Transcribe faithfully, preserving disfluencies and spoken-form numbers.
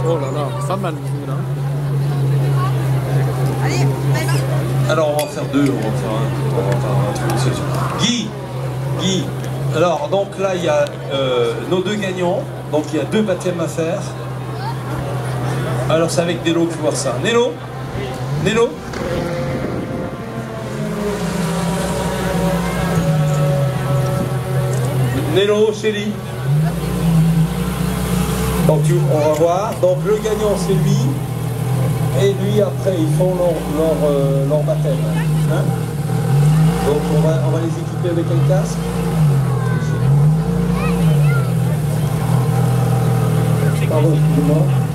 Oh là là, pas mal vous là. Allez, allez. Alors on va en faire deux, on va en faire un. On va en faire un, une solution. Guy, Guy. Alors donc là il y a euh, nos deux gagnants, donc il y a deux baptêmes à faire. Alors c'est avec Nello qu'il faut voir ça. Nello, Nello. Nello, Chélie. Donc on va voir. Donc le gagnant c'est lui. Et lui après ils font leur, leur, euh, leur baptême. Hein? Donc on va, on va les équiper avec un casque. Pardon, excusez-moi.